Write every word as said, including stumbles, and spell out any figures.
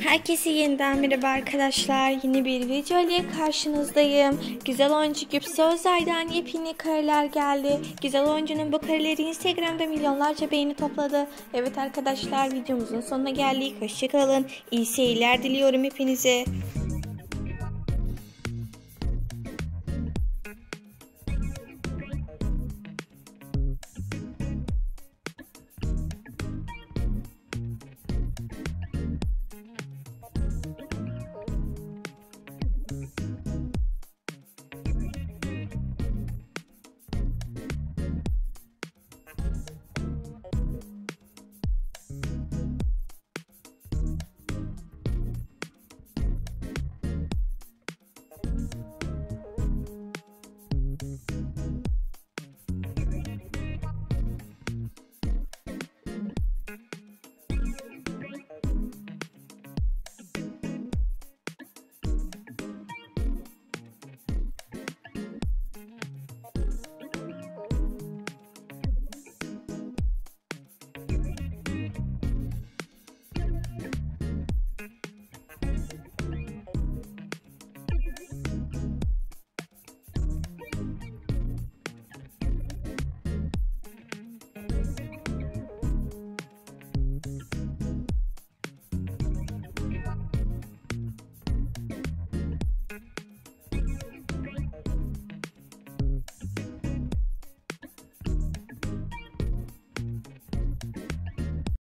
Herkese yeniden merhaba arkadaşlar. Yeni bir video ile karşınızdayım. Güzel oyuncu Güpse Özay'dan yepyeni kareler geldi. Güzel oyuncunun bu kareleri Instagram'da milyonlarca beğeni topladı. Evet arkadaşlar, videomuzun sonuna geldik. Hoşçakalın. İyi seyirler diliyorum hepinize.